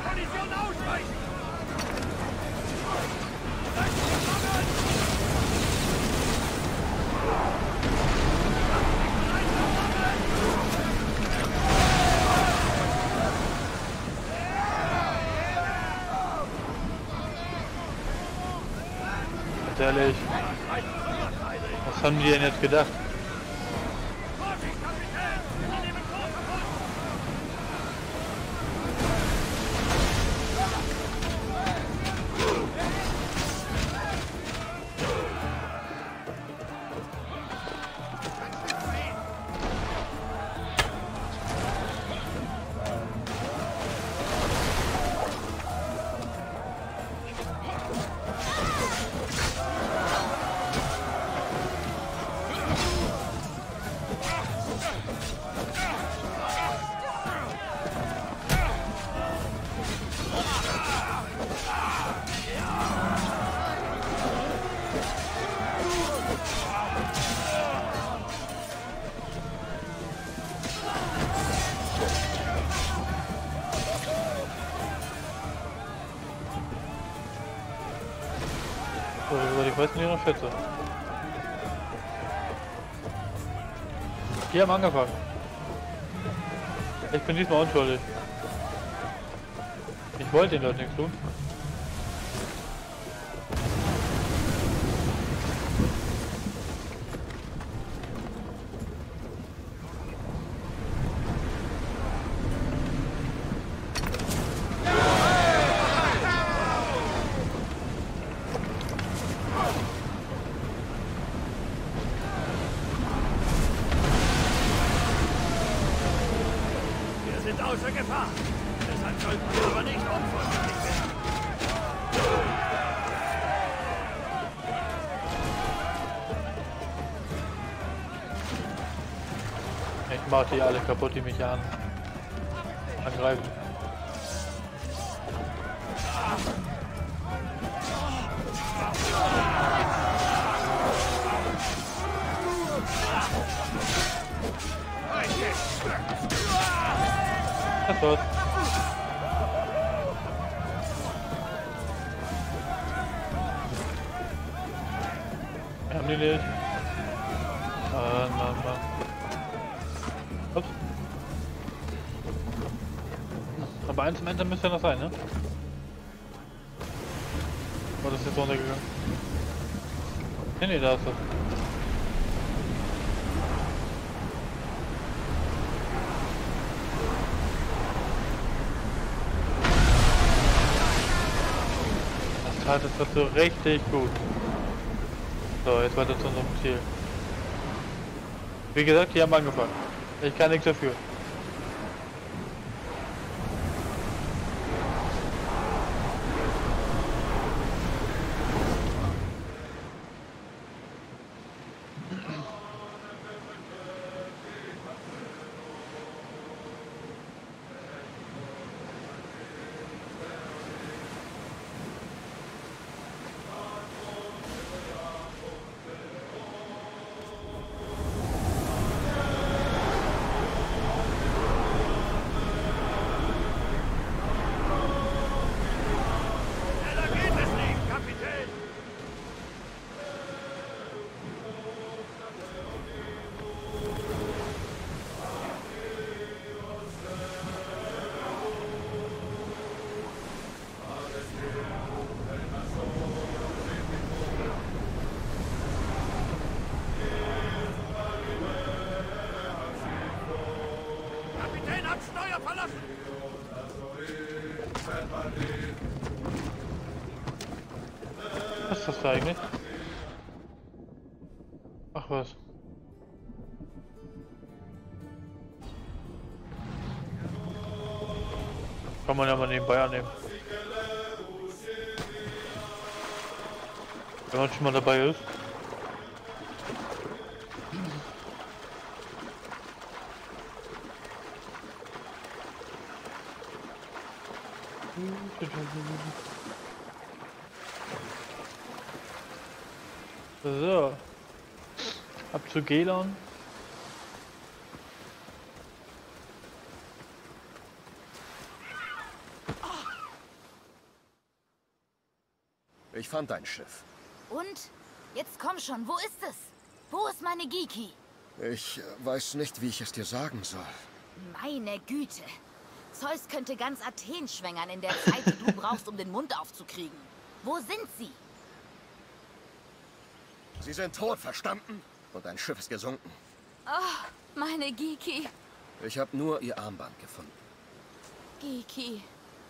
Kollision ausweichen! Ehrlich, was haben die denn jetzt gedacht? Ich weiß nicht, noch schätze. Die haben angefangen. Ich bin diesmal unschuldig. Ich wollte den Leuten nichts tun. Außer Gefahr. Deshalb sollten wir aber nicht unvorsichtig werden. Ich mach die alle kaputt, die mich angreifen. Das war's. Wir haben die nicht. Mann. Ups. Aber eins im Ende müsste ja noch sein, ne? Oh, das ist jetzt runtergegangen. Nee, da ist das. Das ist so richtig gut. So, jetzt weiter zu unserem Ziel. Wie gesagt, die haben angefangen. Ich kann nichts dafür. Was ist das da eigentlich? Ach was. Kann man ja mal nebenbei annehmen. Wenn man schon mal dabei ist. So. Ab zu Gelon. Ich fand dein Schiff. Und? Jetzt komm schon, wo ist es? Wo ist meine Giki? Ich weiß nicht, wie ich es dir sagen soll. Meine Güte. Zeus könnte ganz Athen schwängern in der Zeit, die du brauchst, um den Mund aufzukriegen. Wo sind sie? Sie sind tot, verstanden? Und dein Schiff ist gesunken. Oh, meine Giki. Ich habe nur ihr Armband gefunden. Giki.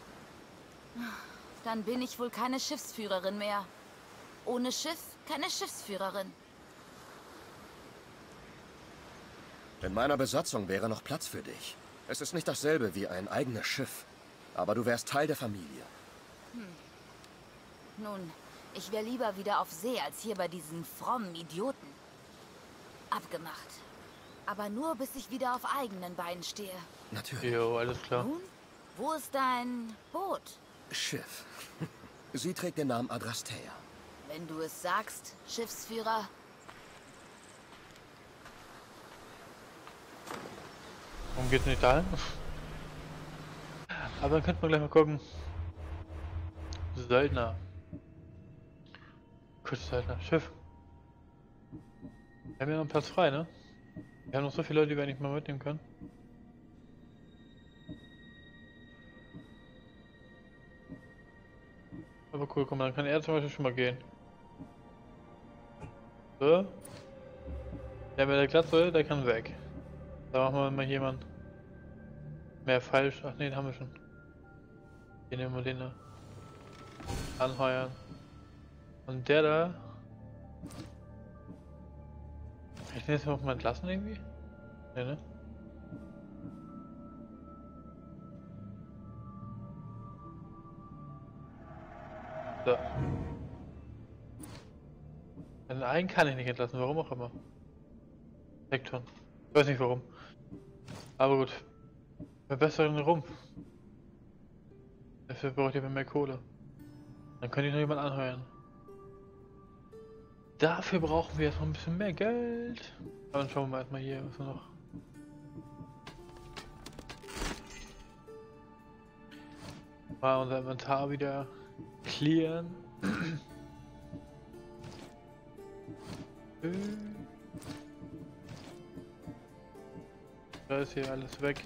Dann bin ich wohl keine Schiffsführerin mehr. Ohne Schiff keine Schiffsführerin. In meiner Besatzung wäre noch Platz für dich. Es ist nicht dasselbe wie ein eigenes Schiff. Aber du wärst Teil der Familie. Nun, ich wäre lieber wieder auf See, als hier bei diesen frommen Idioten. Abgemacht. Aber nur, bis ich wieder auf eigenen Beinen stehe. Natürlich. Jo, alles klar. Nun, wo ist dein Boot? Schiff. Sie trägt den Namen Adrastea. Wenn du es sagst, Schiffsführer. Warum geht's nicht dahin? Aber dann könnte man gleich mal gucken. Söldner. Kurz Söldner. Schiff. Wir haben ja noch Platz frei, ne? Wir haben noch so viele Leute, die wir nicht mal mitnehmen können. Aber cool, guck mal, dann kann er zum Beispiel schon mal gehen. So. Der mit der Glatze, der kann weg. Da machen wir mal jemanden. Mehr falsch. Ach ne, den haben wir schon. Den nehmen wir den da. Anheuern. Und der da. Kann ich den jetzt noch mal entlassen irgendwie? Ne, ne? So. Den einen kann ich nicht entlassen, warum auch immer. Hekton. Ich weiß nicht warum. Aber gut. Verbessern den Rumpf. Dafür braucht ihr mehr Kohle. Dann könnte ich noch jemanden anheuern. Dafür brauchen wir jetzt noch ein bisschen mehr Geld. Aber dann schauen wir mal erstmal hier, was wir noch. Mal unser Inventar wieder clearen. Da ist hier alles weg.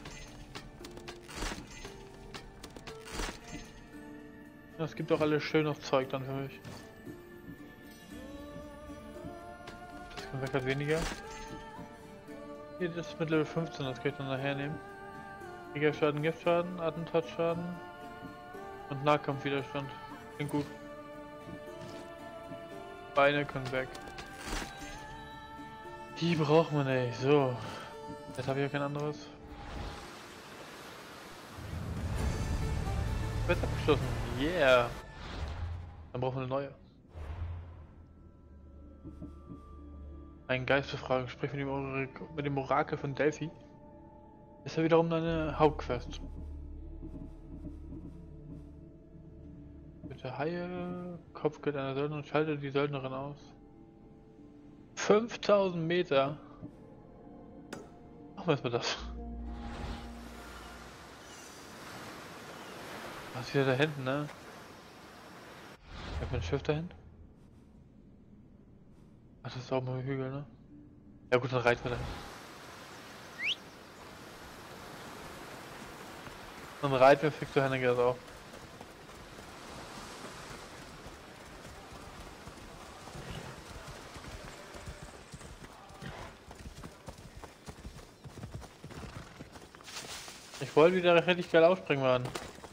Das gibt auch alles schönes Zeug dann für mich. Das kann weg, hat weniger. Hier, das ist mit Level 15, das kann ich dann nachher nehmen. Gigaschaden, Giftschaden, Attentatsschaden und Nahkampfwiderstand. Klingt gut. Beine können weg. Die braucht man nicht. So. Jetzt habe ich ja kein anderes. Wird abgeschlossen. Yeah. Dann brauchen wir eine neue. Ein Geist befragen. Sprich mit dem Orakel von Delphi. Ist ja wiederum eine Hauptquest. Bitte Haie. Kopfgeld einer Söldnerin. Schalte die Söldnerin aus. 5000 Meter. Machen wir erstmal das. Was ist wieder da hinten, ne? Ich hab ein Schiff dahin. Ach, das ist auch mal ein Hügel, ne? Ja gut, dann reiten wir dahin. Dann reiten wir fix zu Henniger auch. Ich wollte wieder richtig geil aufspringen, Mann.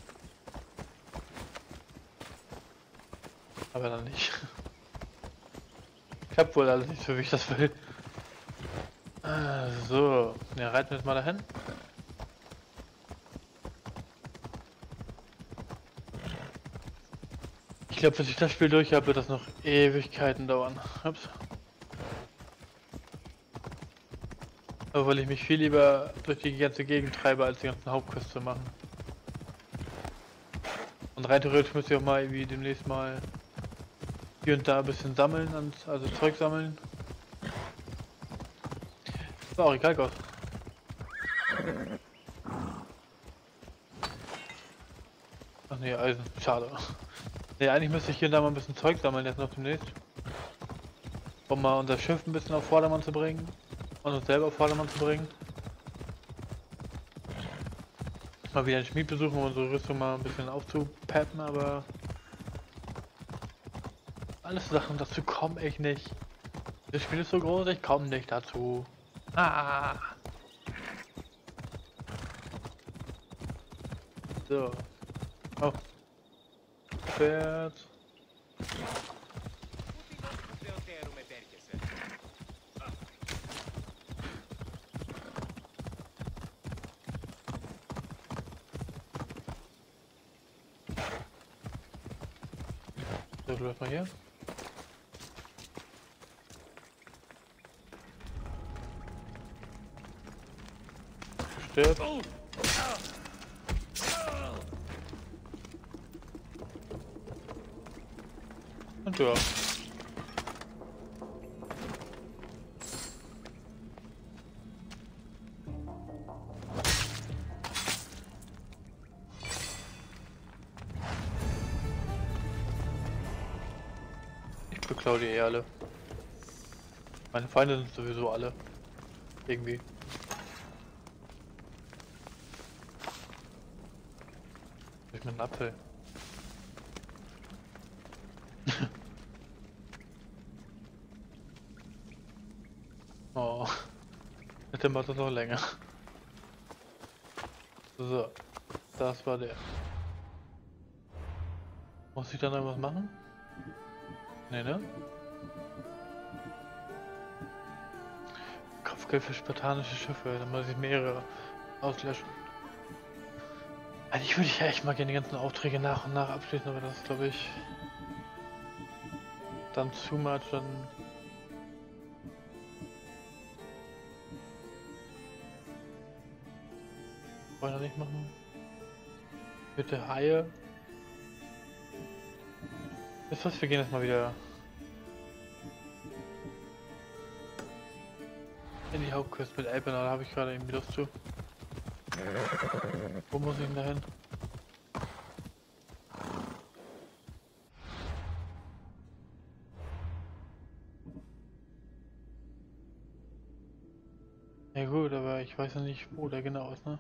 Aber dann nicht. Klappt wohl alles nicht so, wie ich das will. So, ja, reiten wir jetzt mal dahin. Ich glaube, bis ich das Spiel durch habe, wird das noch Ewigkeiten dauern. Ups. Aber weil ich mich viel lieber durch die ganze Gegend treibe, als die ganzen Hauptquests zu machen. Und rein theoretisch müsst ihr auch mal irgendwie demnächst mal hier und da ein bisschen sammeln, also Zeug sammeln. War auch egal, Gott. Ach nee, Eisen, schade. Ne, eigentlich müsste ich hier und da mal ein bisschen Zeug sammeln jetzt noch demnächst. Um mal unser Schiff ein bisschen auf Vordermann zu bringen. Und uns selber auf Vordermann zu bringen. Mal wieder einen Schmied besuchen, um unsere Rüstung mal ein bisschen aufzupeppen, aber... Alles Sachen, dazu komme ich nicht. Das Spiel ist so groß, ich komme nicht dazu. Ah! So. Oh. Pferd. So, du läufst mal hier. Stirb. Und ja. Ich beklau die eh alle. Meine Feinde sind sowieso alle. Irgendwie. Ich mit einem Apfel. Oh. Bitte macht das noch länger. So. Das war der. Muss ich dann irgendwas machen? Nee, ne? Kopfgeld für spartanische Schiffe, dann muss ich mehrere auslöschen. Eigentlich würde ich ja echt mal gerne die ganzen Aufträge nach und nach abschließen, aber das ist, glaube ich, dann zu much, dann... Wollen wir nicht machen? Bitte Haie. Wisst ihr was, wir gehen jetzt mal wieder in die Hauptküste mit Elpenau, da habe ich gerade irgendwie Lust zu. Wo muss ich denn da hin? Ja gut, aber ich weiß ja nicht, wo der genau ist, ne?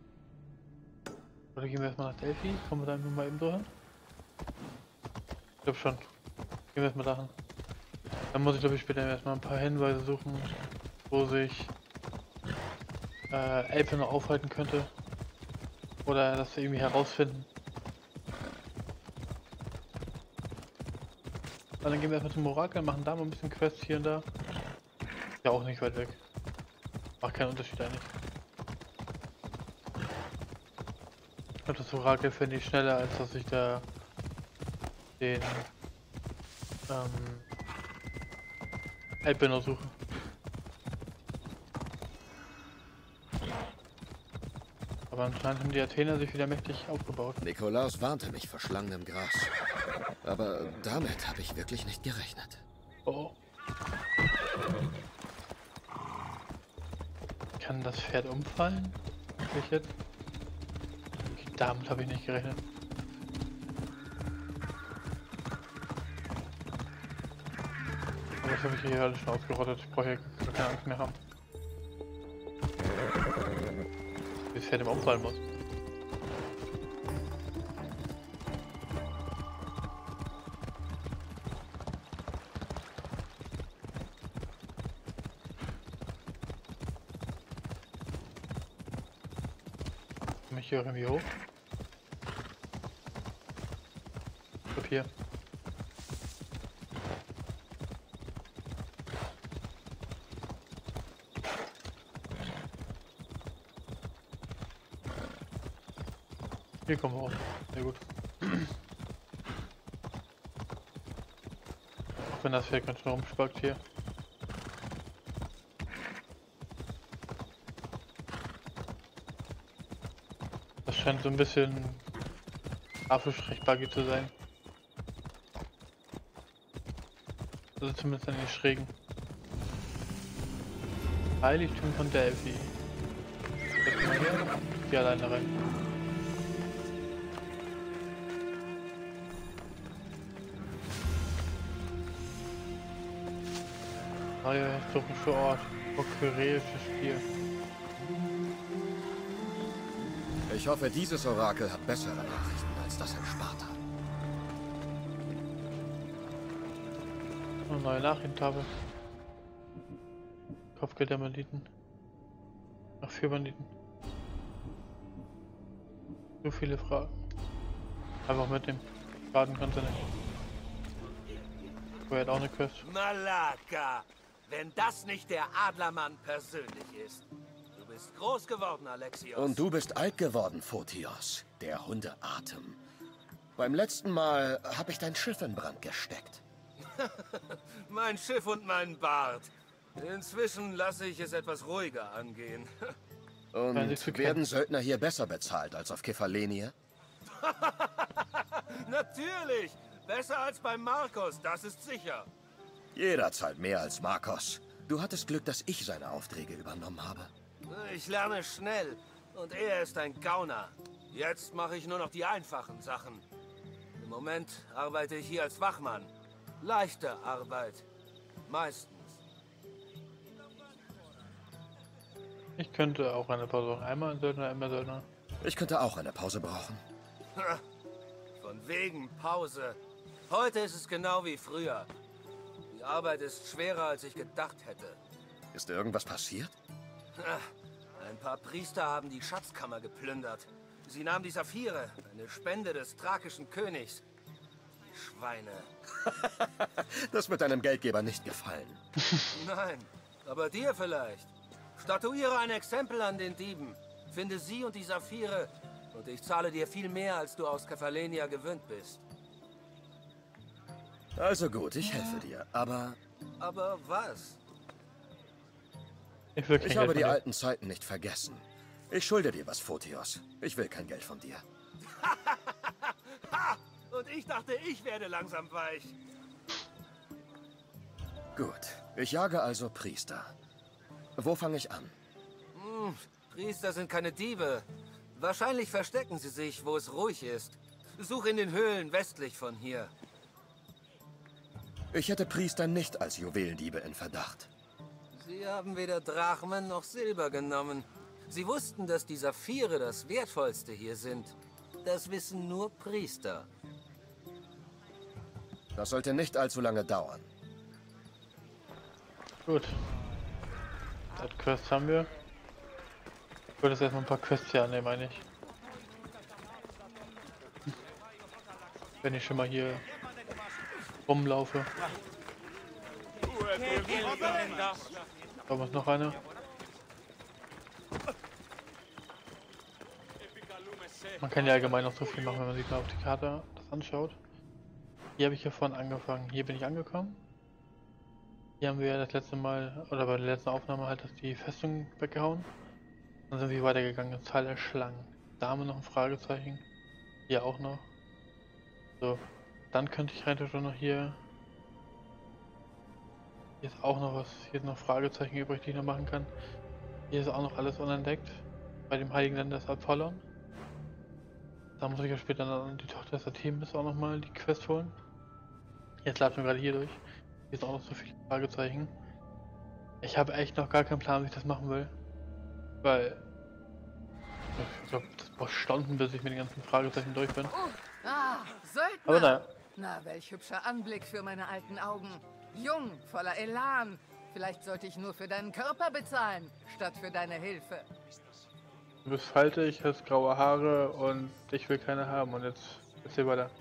Oder gehen wir erstmal nach Delphi? Kommen wir da einfach mal eben so hin? Ich glaube schon. Gehen wir erstmal dahin. Dann muss ich, glaube ich, später erstmal ein paar Hinweise suchen, wo sich Elpenau aufhalten könnte. Oder das wir irgendwie herausfinden. Und dann gehen wir erstmal zum Orakel, machen da mal ein bisschen Quests hier und da. Ja, auch nicht weit weg. Macht keinen Unterschied eigentlich. Ich glaube, das Orakel finde ich schneller, als dass ich da den Elpenau suche. Aber anscheinend haben die Athener sich wieder mächtig aufgebaut. Nikolaus warnte mich vor Schlangen im Gras. Aber damit habe ich wirklich nicht gerechnet. Oh. Kann das Pferd umfallen? Wirklich jetzt? Okay, damit habe ich nicht gerechnet. Aber das habe ich hier alles schon ausgerottet. Ich brauche hier keine Angst mehr haben. Wie das Pferd im Umfallen muss. Komme ich hier irgendwie hoch? Ich glaub hier. Hier kommen wir hoch. Sehr gut. Auch wenn das Pferd ganz schön rumspackt hier. Das scheint so ein bisschen grafisch recht buggy zu sein. Also zumindest an den Schrägen. Heiligtum von Delphi. Jetzt mal hier. Geh alleine rein. Neuer historischer Ort. Prokureisches Stier. Ich hoffe, dieses Orakel hat bessere Nachrichten als das in Sparta. Eine neue Nachrichtentafel. Kopfgeld der Banditen. Ach, 4 Banditen. So viele Fragen. Einfach mit dem Schaden kannst du nicht. Er hat auch eine Quest. Malaka! Wenn das nicht der Adlermann persönlich ist. Du bist groß geworden, Alexios. Und du bist alt geworden, Photios, der Hundeatem. Beim letzten Mal habe ich dein Schiff in Brand gesteckt. Mein Schiff und mein Bart. Inzwischen lasse ich es etwas ruhiger angehen. Und werden Söldner hier besser bezahlt als auf Kefalenia? Natürlich! Besser als beim Markos, das ist sicher. Jeder zahlt mehr als Markos. Du hattest Glück, dass ich seine Aufträge übernommen habe. Ich lerne schnell und er ist ein Gauner. Jetzt mache ich nur noch die einfachen Sachen. Im Moment arbeite ich hier als Wachmann. Leichte Arbeit. Meistens. Ich könnte auch eine Pause machen. Einmal ein Söldner, einmal Söldner. Ich könnte auch eine Pause brauchen. Von wegen Pause. Heute ist es genau wie früher. Die Arbeit ist schwerer, als ich gedacht hätte. Ist irgendwas passiert? Ein paar Priester haben die Schatzkammer geplündert. Sie nahmen die Saphire, eine Spende des thrakischen Königs. Die Schweine. Das wird deinem Geldgeber nicht gefallen. Nein, aber dir vielleicht. Statuiere ein Exempel an den Dieben. Finde sie und die Saphire. Und ich zahle dir viel mehr, als du aus Kefalenia gewöhnt bist. Also gut, ich helfe dir, aber... Aber was? Ich will kein Ich Geld habe die von dir. alten Zeiten nicht vergessen. Ich schulde dir was, Photios. Ich will kein Geld von dir. Ha! Und ich dachte, ich werde langsam weich. Gut, ich jage also Priester. Wo fange ich an? Priester sind keine Diebe. Wahrscheinlich verstecken sie sich, wo es ruhig ist. Such in den Höhlen westlich von hier. Ich hätte Priester nicht als Juwelendiebe in Verdacht. Sie haben weder Drachmen noch Silber genommen. Sie wussten, dass die Saphire das Wertvollste hier sind. Das wissen nur Priester. Das sollte nicht allzu lange dauern. Gut. Das Quest haben wir. Ich würde jetzt erstmal ein paar Quests hier annehmen, eigentlich. Wenn ich schon mal hier rumlaufe. Da muss noch eine. Man kann ja allgemein noch so viel machen, wenn man sich mal auf die Karte das anschaut. Hier habe ich ja vorhin angefangen. Hier bin ich angekommen. Hier haben wir das letzte Mal, oder bei der letzten Aufnahme halt, dass die Festung weggehauen. Dann sind wir weitergegangen, Zahl der Schlangen. Da haben wir noch ein Fragezeichen. Hier auch noch. So, dann könnte ich rein schon noch hier. Hier ist auch noch was, hier sind noch Fragezeichen übrig, die ich noch machen kann. Hier ist auch noch alles unentdeckt. Bei dem Heiligen Land des Apollon. Da muss ich ja später dann die Tochter des Artemis auch nochmal die Quest holen. Jetzt laufen wir gerade hier durch. Hier sind auch noch so viele Fragezeichen. Ich habe echt noch gar keinen Plan, wie ich das machen will. Weil ich glaube, das braucht Stunden, bis ich mit den ganzen Fragezeichen durch bin. Söldner! Aber naja. Na, welch hübscher Anblick für meine alten Augen. Jung, voller Elan. Vielleicht sollte ich nur für deinen Körper bezahlen, statt für deine Hilfe. Du bist faltig, hast graue Haare und ich will keine haben. Und jetzt hier weiter.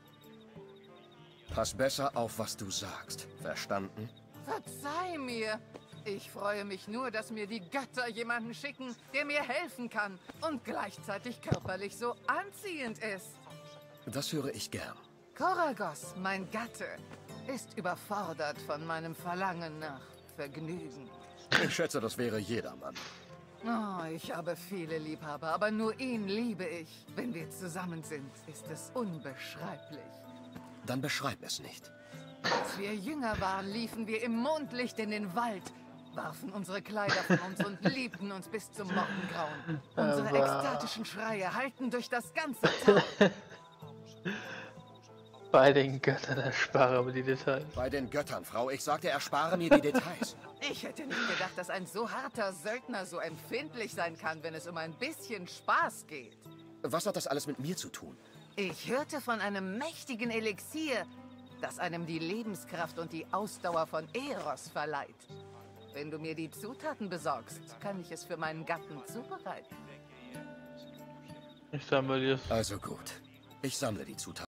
Pass besser auf, was du sagst. Verstanden? Verzeih mir. Ich freue mich nur, dass mir die Götter jemanden schicken, der mir helfen kann und gleichzeitig körperlich so anziehend ist. Das höre ich gern. Koragos, mein Gatte, ist überfordert von meinem Verlangen nach Vergnügen. Ich schätze, das wäre jedermann. Oh, ich habe viele Liebhaber, aber nur ihn liebe ich. Wenn wir zusammen sind, ist es unbeschreiblich. Dann beschreib es nicht. Als wir jünger waren, liefen wir im Mondlicht in den Wald, warfen unsere Kleider von uns und liebten uns bis zum Morgengrauen. Unsere ekstatischen Schreie hallten durch das ganze Tal. Bei den Göttern erspare mir die Details. Bei den Göttern, Frau. Ich sagte, erspare mir die Details. Ich hätte nicht gedacht, dass ein so harter Söldner so empfindlich sein kann, wenn es um ein bisschen Spaß geht. Was hat das alles mit mir zu tun? Ich hörte von einem mächtigen Elixier, das einem die Lebenskraft und die Ausdauer von Eros verleiht. Wenn du mir die Zutaten besorgst, kann ich es für meinen Gatten zubereiten. Ich sammle dir. Also gut. Ich sammle die Zutaten.